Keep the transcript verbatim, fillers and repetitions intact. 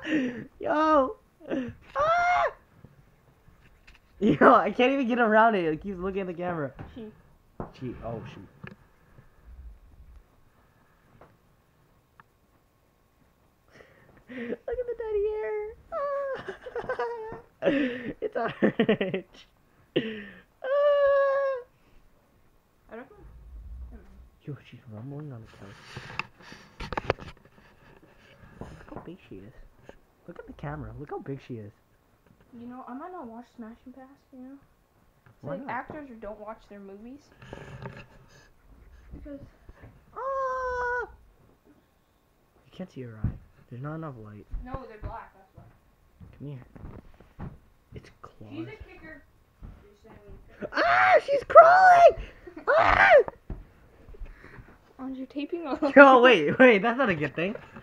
Yo! Ah! Yo, I can't even get around it. It keeps looking at the camera. Sheep. Sheep. Oh, shoot. Look at the teddy hair. Ah. It's orange. Ah. I don't know. Yo, she's rumbling on the couch. Look how big she is. Look at the camera. Look how big she is. You know, I might not watch Smash and Pass, you know? It's Why like not? actors who don't watch their movies. Because... Ah! You can't see her eye. There's not enough light. No, they're black, that's why. Come here. It's claws. She's a kicker. Ah! She's crawling! Ah! Oh, you're taping on. Oh, wait, wait. That's not a good thing.